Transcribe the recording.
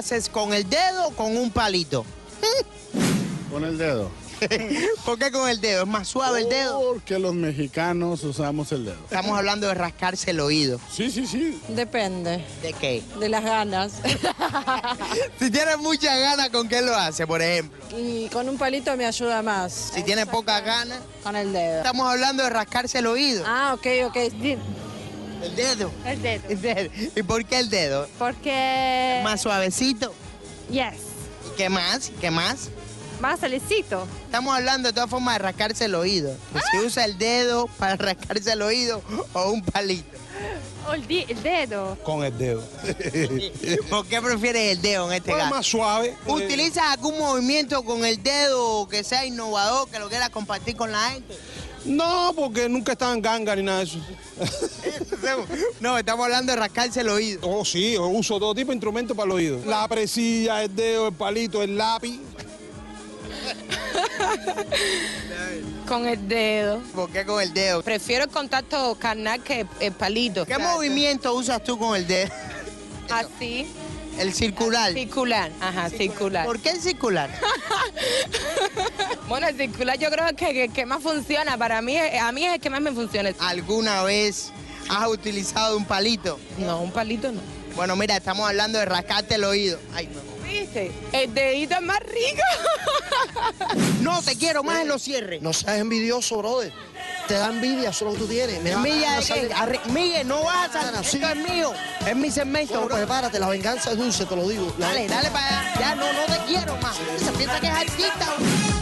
haces, con el dedo o con un palito? Con el dedo. ¿Por qué con el dedo? ¿Es más suave el dedo? Porque los mexicanos usamos el dedo. Estamos hablando de rascarse el oído. Sí, sí, sí. Depende ¿De qué? de las ganas. Si tienes muchas ganas, ¿con qué lo hace, por ejemplo? Y con un palito me ayuda más. Si tienes pocas ganas, Con el dedo. estamos hablando de rascarse el oído. Ah, ok. El dedo. El dedo. El dedo. ¿Y por qué el dedo? Porque... Más suavecito. Yes. ¿Y qué más? ¿Qué más? Más solecito. Estamos hablando de todas formas de rascarse el oído. Que si usa el dedo para rascarse el oído o un palito. O el dedo. Con el dedo. ¿Por qué prefieres el dedo en este Es caso? más suave. ¿Utilizas algún movimiento con el dedo que sea innovador, que lo quieras compartir con la gente? No, porque nunca estaba en ganga ni nada de eso. No, estamos hablando de rascarse el oído. Oh, sí, yo uso todo tipo de instrumentos para el oído. La presilla, el dedo, el palito, el lápiz. Con el dedo. ¿Por qué con el dedo? Prefiero el contacto carnal que el palito. ¿Qué movimiento usas tú con el dedo? Así. El circular. Circular, ajá, circular. ¿Por qué el circular? Bueno, el circular yo creo que más funciona. Para mí, a mí es el que más me funciona. ¿Alguna vez has utilizado un palito? No, un palito no. Bueno, mira, estamos hablando de rascarte el oído. Ay, no. ¿Viste? El dedito es más rico. No, te quiero más en los cierres. No seas envidioso, brother. Te da envidia, eso es lo que tú tienes. ¿Envidia de qué? Miguel, no vas a salir. Sí. Esto es mío. Es mi segmento, Bueno, bro. pues prepárate, la venganza es dulce, te lo digo. Dale, dale para allá. Ya no te quiero más. Se piensa que es artista.